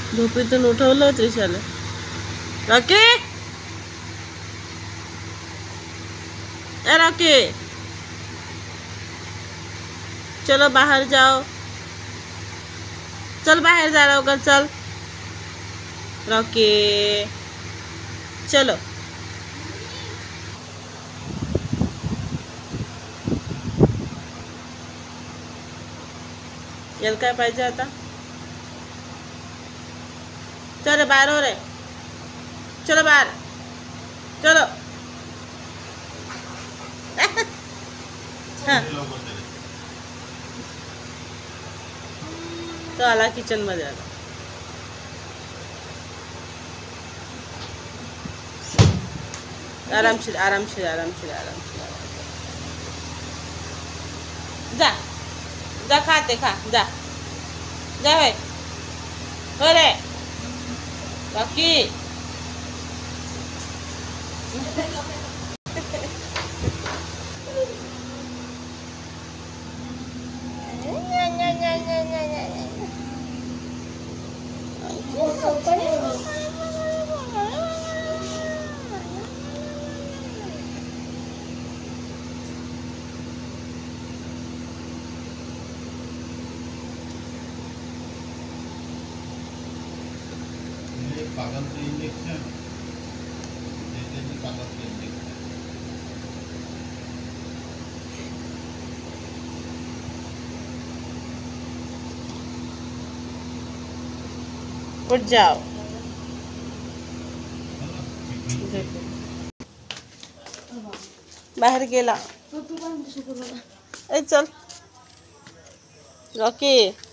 झोपेतून उठवलं त्रिशाला. रॉकी, ए रॉकी, चलो बाहर जाओ. चल बाहर जा लवकर चल. रॉकी चलो. याला काय पाहिजे आता. चल बाहर हो रे. चलो बाहर चलो. हाँ. तो आला किचन मध्ये आला. आरामशीर आरामशीर आरामशीर आरामशीर. जा जा खाते खा जा जा भाई. हो रे रॉकी. पागलचं इंजेक्शन पागलचं इंजेक्शन. उठ जाओ. बाहेर गेला. ए चल रॉकी.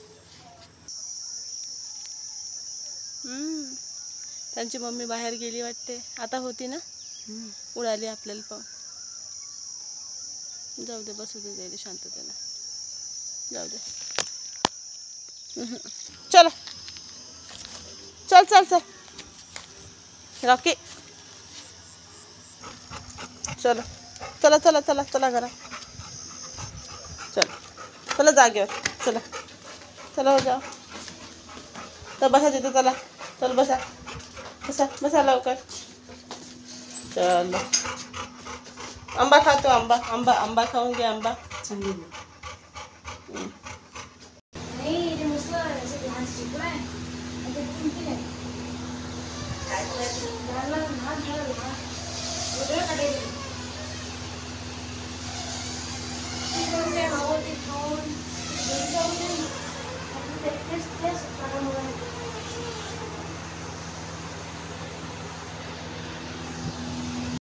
त्यांची मम्मी बाहेर गेली वाटते. आता होती ना. उडाली आपल्याला पण. जाऊ दे बसू दे जायला शांततेने. जाऊ दे. चल चल चल चल रॉकी. चलो चला चला चला चला घरा. चल चला जागेवर चला. चला हो जाओ. तर बसा तिथे. चला चल बसा बसा बसा लवकर. चलो आंबा खातो. आंबा आंबा आंबा खाऊन घे. आंबा काय